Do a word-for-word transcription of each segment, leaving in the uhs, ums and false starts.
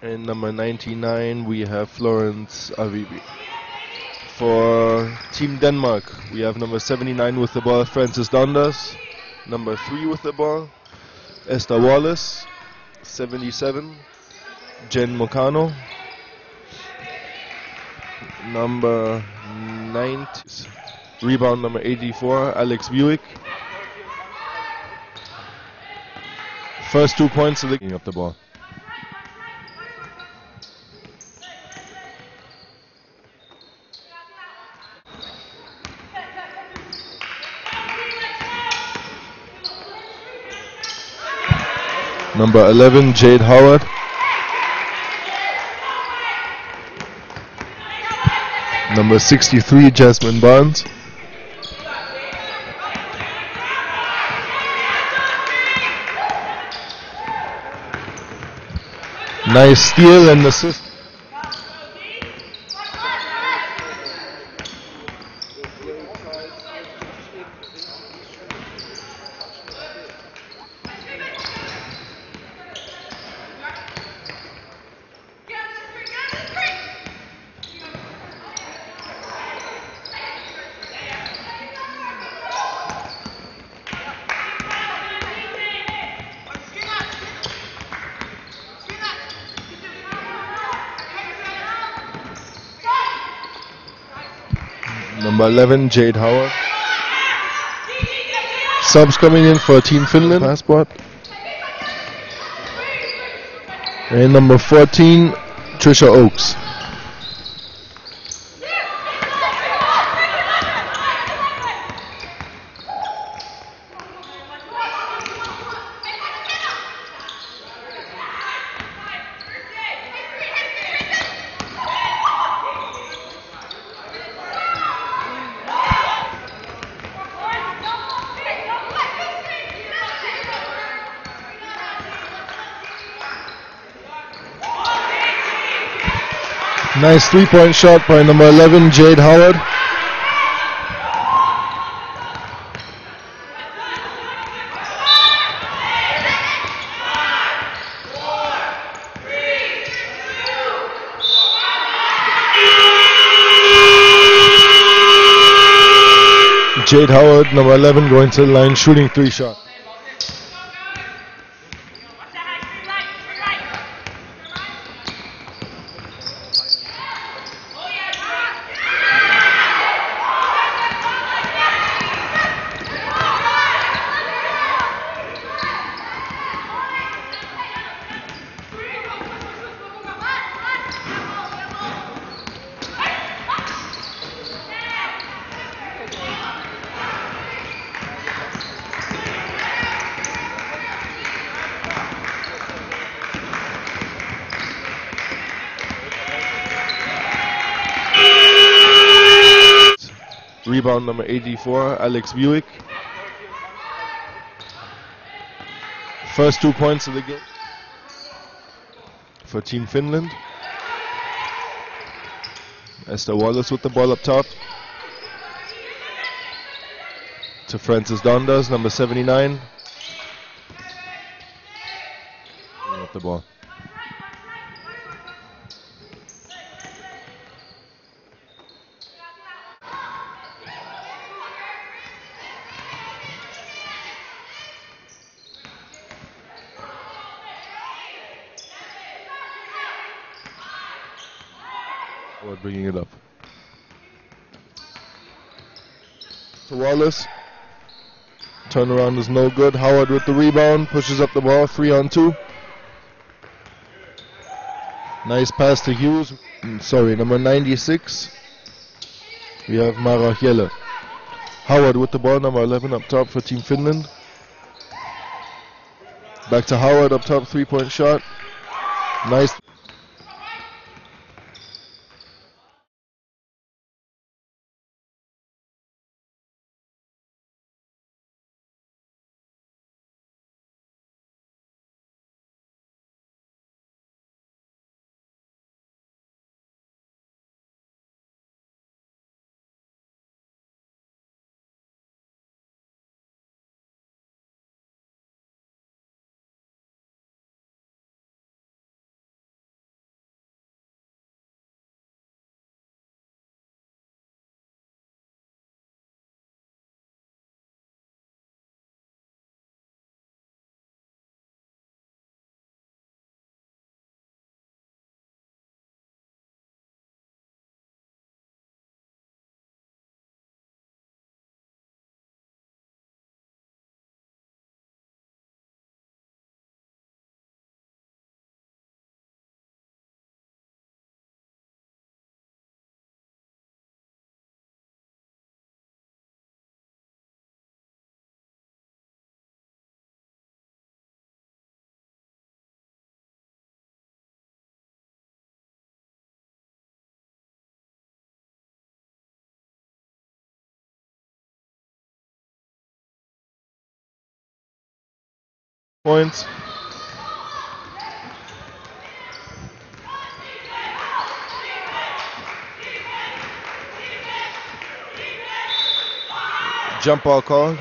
And number ninety-nine, we have Florence Avibi. For Team Denmark, we have number seventy-nine with the ball, Frances Donders. Number three with the ball, Esther Wallace. seventy-seven, Jen Mocano. Number ninety, rebound number eighty-four, Alex Buick. First two points of the game of the ball. Number eleven, Jade Howard. Number sixty-three, Jasmine Barnes. Nice steal and assist. Number eleven, Jade Howard. Subs coming in for Team Finland. Passport. And number fourteen, Trisha Oakes. Nice three-point shot by number eleven, Jade Howard. Jade Howard, number eleven, going to the line, shooting three shot. Rebound number eighty-four, Alex Buick. First two points of the game for Team Finland. Esther Wallace with the ball up top to Frances Donders, number seventy-nine. With the ball. Or bringing it up to Wallace. Turnaround is no good. Howard with the rebound, pushes up the ball, three on two. Nice pass to Hughes. Sorry, number ninety-six. We have Mara Hjelle. Howard with the ball, number eleven up top for Team Finland. Back to Howard up top, three-point shot. Nice. points. Jump ball called.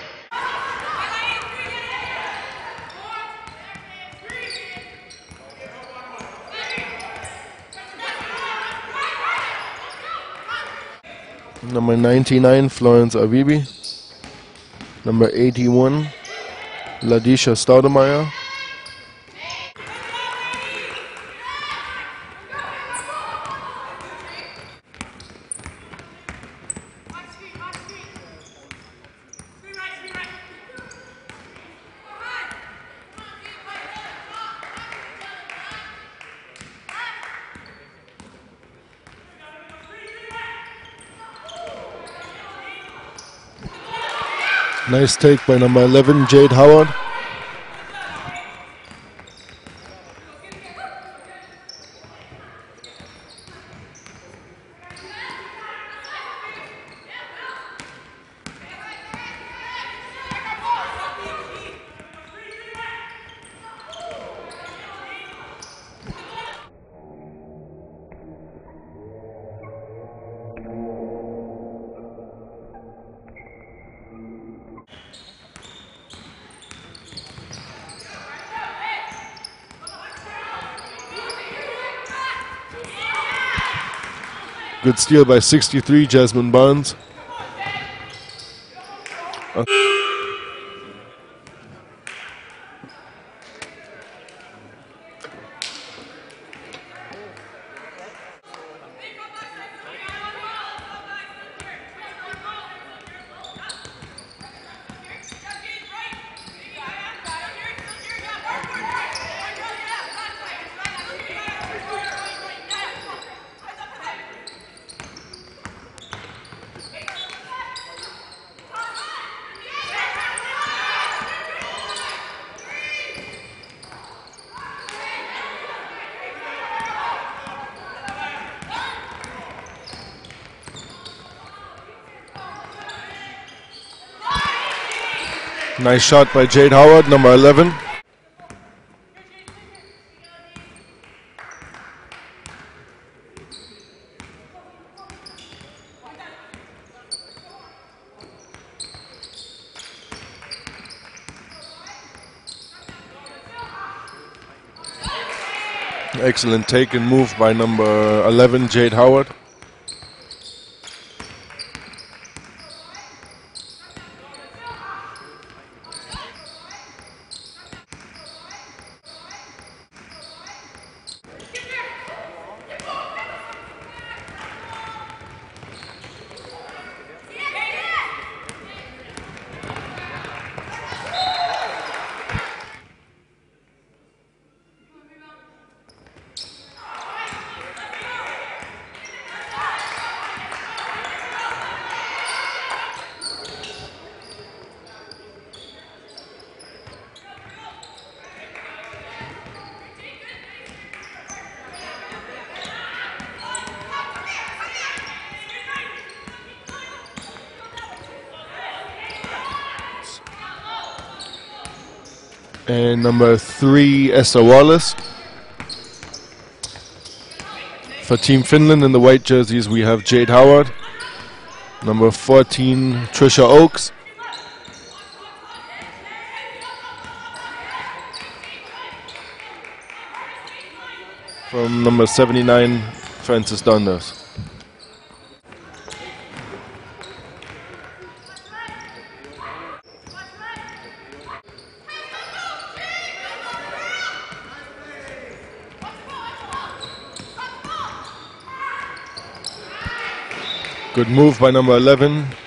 Number ninety-nine, Florence Avibi. Number eighty-one, Ladisha Staudemeyer. Nice take by number eleven, Jade Howard. Good steal by sixty-three, Jasmine Barnes. Uh. Nice shot by Jade Howard, number eleven. Excellent take and move by number eleven, Jade Howard. And number three, Esther Wallace. For Team Finland in the white jerseys, we have Jade Howard. Number fourteen, Trisha Oakes. From number seventy-nine, Frances Donders. Good move by number eleven,